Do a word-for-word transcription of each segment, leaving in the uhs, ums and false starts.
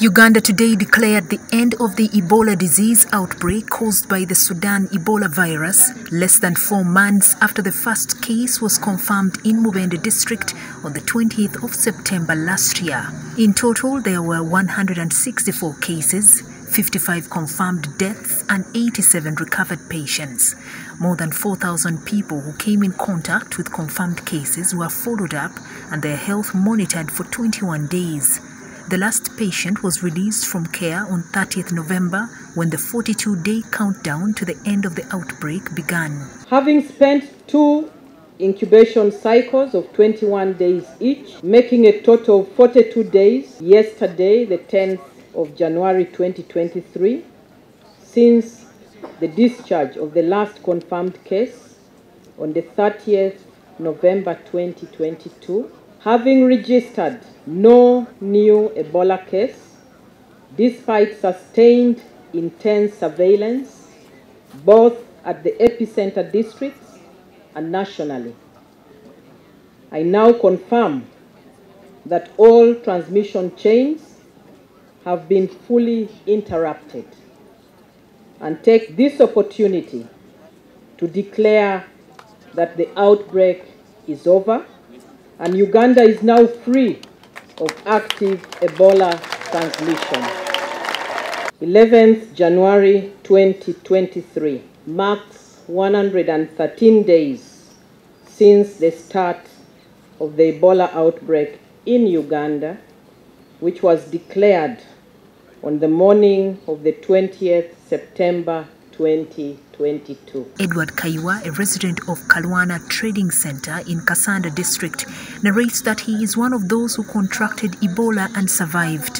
Uganda today declared the end of the Ebola disease outbreak caused by the Sudan Ebola virus, less than four months after the first case was confirmed in Mubende district on the twentieth of September last year. In total, there were one hundred sixty-four cases, fifty-five confirmed deaths and eighty-seven recovered patients. More than four thousand people who came in contact with confirmed cases were followed up and their health monitored for twenty-one days. The last patient was released from care on thirtieth November when the forty-two day countdown to the end of the outbreak began. Having spent two incubation cycles of twenty-one days each, making a total of forty-two days, yesterday, the tenth of January twenty twenty-three, since the discharge of the last confirmed case on the thirtieth November twenty twenty-two, having registered no new Ebola case, despite sustained intense surveillance, both at the epicenter districts and nationally. I now confirm that all transmission chains have been fully interrupted and take this opportunity to declare that the outbreak is over and Uganda is now free of active Ebola transmission. eleventh January twenty twenty-three marks one hundred thirteen days since the start of the Ebola outbreak in Uganda, which was declared on the morning of the twentieth September twenty twenty-two. Edward Kaiwa, a resident of Kalwana Trading Center in Kasanda district, narrates that he is one of those who contracted Ebola and survived.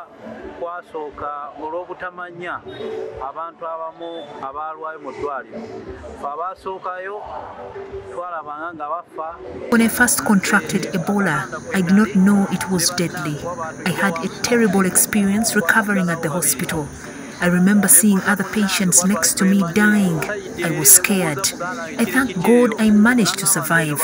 When I first contracted Ebola, I did not know it was deadly. I had a terrible experience recovering at the hospital. I remember seeing other patients next to me dying. I was scared. I thank God I managed to survive.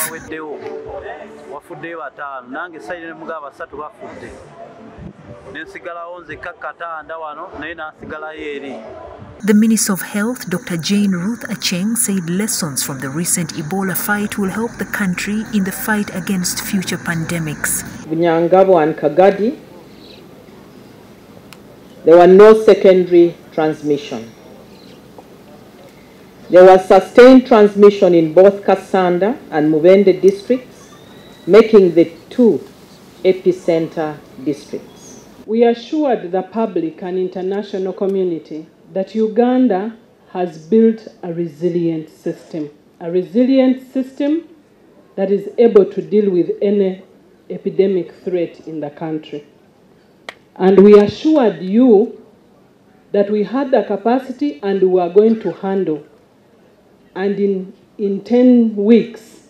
The Minister of Health, Doctor Jane Ruth Acheng, said lessons from the recent Ebola fight will help the country in the fight against future pandemics. Bunyangabo and Kagadi, there were no secondary transmission. There was sustained transmission in both Kasanda and Mubende districts, making the two epicenter districts. We assured the public and international community that Uganda has built a resilient system, a resilient system that is able to deal with any epidemic threat in the country. And we assured you that we had the capacity and we were going to handle. And in, in ten weeks,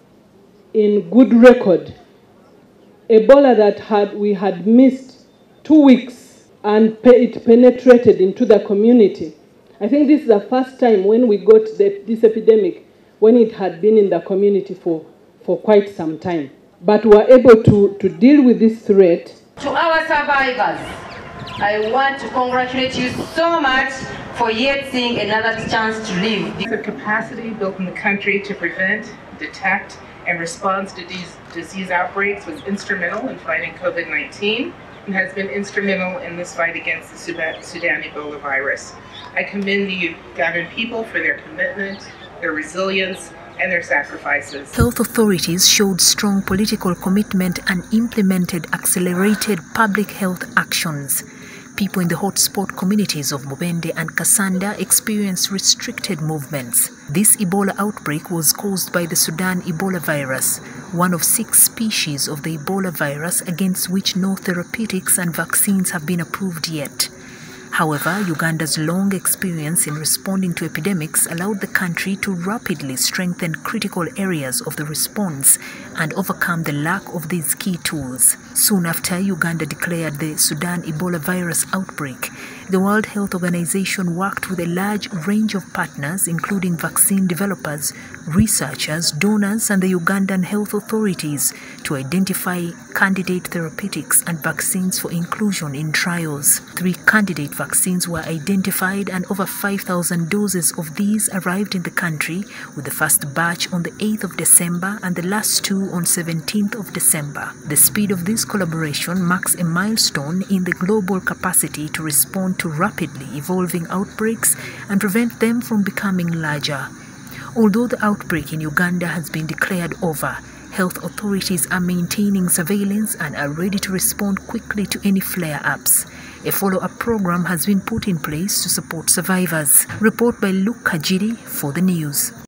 in good record, Ebola that had, we had missed two weeks and it penetrated into the community. I think this is the first time when we got the, this epidemic, when it had been in the community for, for quite some time. But we were able to, to deal with this threat. To our survivors, I want to congratulate you so much for yet seeing another chance to live. The capacity built in the country to prevent, detect, and respond to these disease outbreaks was instrumental in fighting COVID nineteen and has been instrumental in this fight against the Sudan Ebola virus. I commend the Ugandan people for their commitment, their resilience, and their sacrifices. Health authorities showed strong political commitment and implemented accelerated public health actions. People in the hotspot communities of Mubende and Kasanda experienced restricted movements. This Ebola outbreak was caused by the Sudan Ebola virus, one of six species of the Ebola virus against which no therapeutics and vaccines have been approved yet. However, Uganda's long experience in responding to epidemics allowed the country to rapidly strengthen critical areas of the response and overcome the lack of these key tools. Soon after Uganda declared the Sudan Ebola virus outbreak, the World Health Organization worked with a large range of partners, including vaccine developers, researchers, donors, and the Ugandan health authorities to identify candidate therapeutics and vaccines for inclusion in trials. Three candidate vaccines were identified and over five thousand doses of these arrived in the country, with the first batch on the eighth of December and the last two on seventeenth of December. The speed of this collaboration marks a milestone in the global capacity to respond to rapidly evolving outbreaks and prevent them from becoming larger. Although the outbreak in Uganda has been declared over, health authorities are maintaining surveillance and are ready to respond quickly to any flare-ups. A follow-up program has been put in place to support survivors. Report by Luke Kajiri for the news.